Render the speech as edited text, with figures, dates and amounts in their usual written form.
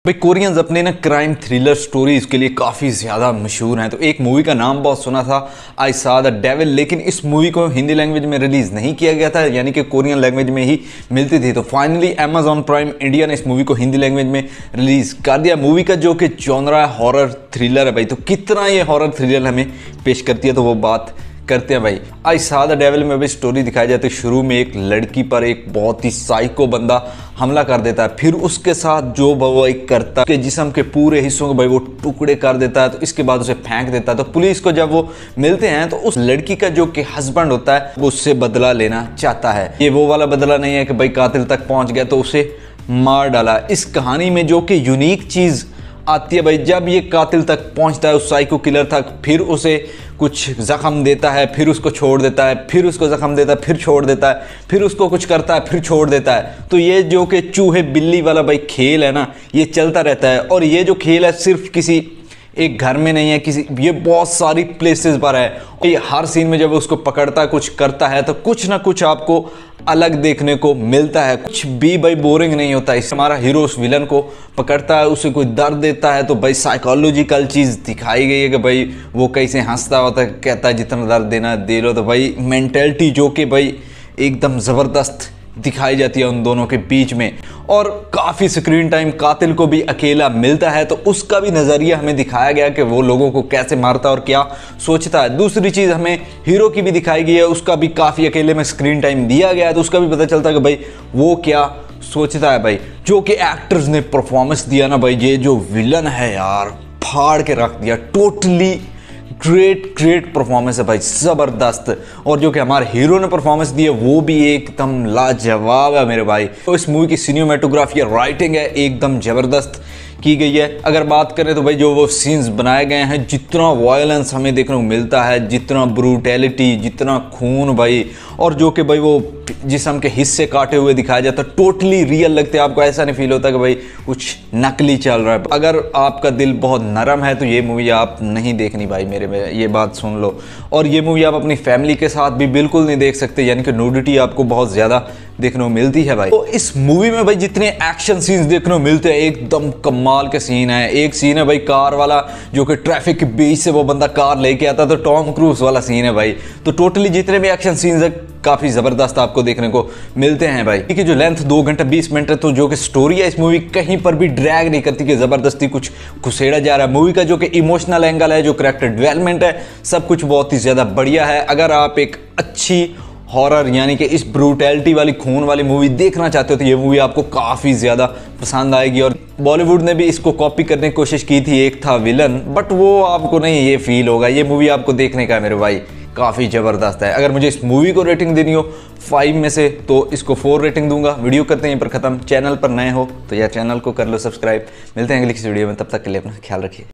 भाई कोरियंस अपने ना क्राइम थ्रिलर स्टोरीज के लिए काफ़ी ज़्यादा मशहूर हैं। तो एक मूवी का नाम बहुत सुना था, आई सा द डेविल, लेकिन इस मूवी को हिंदी लैंग्वेज में रिलीज़ नहीं किया गया था, यानी कि कोरियन लैंग्वेज में ही मिलती थी। तो फाइनली अमेजॉन प्राइम इंडिया ने इस मूवी को हिंदी लैंग्वेज में रिलीज़ कर दिया। मूवी का जो कि जॉनरा है हॉरर थ्रिलर है भाई। तो कितना ये हॉरर थ्रिलर हमें पेश करती है, तो वो बात करते हैं भाई। आई सा द डेविल में भी स्टोरी दिखाई जाती है। शुरू में एक लड़की पर एक बहुत ही साइको बंदा हमला कर देता है, फिर उसके साथ जो वो एक करता है कि जिस्म के पूरे हिस्सों को भाई वो टुकड़े कर देता है, तो इसके बाद उसे फेंक देता है। तो पुलिस को जब वो मिलते हैं तो उस लड़की का जो कि हस्बैंड होता है वो उससे बदला लेना चाहता है। ये वो वाला बदला नहीं है कि भाई कातिल तक पहुंच गया तो उसे मार डाला। इस कहानी में जो कि यूनिक चीज़ आती है भाई, जब ये कातिल तक पहुंचता है उस साइको किलर तक, फिर उसे कुछ जख्म देता है, फिर उसको छोड़ देता है, फिर उसको जख्म देता है, फिर छोड़ देता है, फिर उसको कुछ करता है, फिर छोड़ देता है। तो ये जो कि चूहे बिल्ली वाला भाई खेल है ना, ये चलता रहता है। और ये जो खेल है सिर्फ किसी एक घर में नहीं है, किसी ये बहुत सारी प्लेसेस पर है। ये हर सीन में जब उसको पकड़ता है, कुछ करता है, तो कुछ ना कुछ आपको अलग देखने को मिलता है। कुछ भी भाई बोरिंग नहीं होता। इस हमारा हीरो उस विलन को पकड़ता है, उसे कोई दर्द देता है, तो भाई साइकोलॉजिकल चीज़ दिखाई गई है कि भाई वो कैसे हंसता होता है, कहता है जितना दर्द देना दे लो। तो भाई मेंटेलिटी जो कि भाई एकदम ज़बरदस्त दिखाई जाती है उन दोनों के बीच में। और काफ़ी स्क्रीन टाइम कातिल को भी अकेला मिलता है, तो उसका भी नज़रिया हमें दिखाया गया कि वो लोगों को कैसे मारता है और क्या सोचता है। दूसरी चीज़ हमें हीरो की भी दिखाई गई है, उसका भी काफ़ी अकेले में स्क्रीन टाइम दिया गया है, तो उसका भी पता चलता है कि भाई वो क्या सोचता है भाई। जो कि एक्टर्स ने परफॉर्मेंस दिया ना भाई, ये जो विलन है यार फाड़ के रख दिया। टोटली ग्रेट परफॉर्मेंस है भाई, ज़बरदस्त। और जो कि हमारे हीरो ने परफॉर्मेंस दी है वो भी एकदम लाजवाब है मेरे भाई। तो इस मूवी की सिनेमेटोग्राफी राइटिंग है एकदम ज़बरदस्त की गई है। अगर बात करें तो भाई जो वो सीन्स बनाए गए हैं, जितना वायलेंस हमें देखने को मिलता है, जितना ब्रूटैलिटी, जितना खून भाई, और जो कि भाई वो जिस्म के हिस्से काटे हुए दिखाया जाता है, टोटली रियल लगते हैं। आपको ऐसा नहीं फील होता कि भाई कुछ नकली चल रहा है। अगर आपका दिल बहुत नरम है तो ये मूवी आप नहीं देखनी भाई मेरे में, ये बात सुन लो। और ये मूवी आप अपनी फैमिली के साथ भी बिल्कुल नहीं देख सकते, यानी कि न्यूडिटी आपको बहुत ज़्यादा देखने को मिलती है भाई। तो इस मूवी में भाई जितने एक्शन सीन्स देखने को मिलते हैं एकदम कमाल के सीन है। एक सीन है भाई कार वाला, जो कि ट्रैफिक के बीच से वो बंदा कार लेके आता, तो टॉम क्रूज वाला सीन है भाई। तो टोटली जितने भी एक्शन सीन्स है काफ़ी ज़बरदस्त आपको देखने को मिलते हैं भाई। ठीक है, जो लेंथ 2 घंटा 20 मिनट है, तो जो कि स्टोरी है इस मूवी कहीं पर भी ड्रैग नहीं करती कि ज़बरदस्ती कुछ घुसेड़ा जा रहा है। मूवी का जो कि इमोशनल एंगल है, जो कैरेक्टर डेवलपमेंट है, सब कुछ बहुत ही ज़्यादा बढ़िया है। अगर आप एक अच्छी हॉरर यानी कि इस ब्रूटैलिटी वाली खून वाली मूवी देखना चाहते हो तो ये मूवी आपको काफ़ी ज़्यादा पसंद आएगी। और बॉलीवुड ने भी इसको कॉपी करने की कोशिश की थी, एक था विलन, बट वो आपको नहीं ये फील होगा। ये मूवी आपको देखने का है मेरे भाई, काफ़ी ज़बरदस्त है। अगर मुझे इस मूवी को रेटिंग देनी हो 5 में से तो इसको 4 रेटिंग दूंगा। वीडियो करते हैं यहीं पर ख़त्म। चैनल पर नए हो तो यार चैनल को कर लो सब्सक्राइब। मिलते हैं अगली किसी वीडियो में, तब तक के लिए अपना ख्याल रखिए।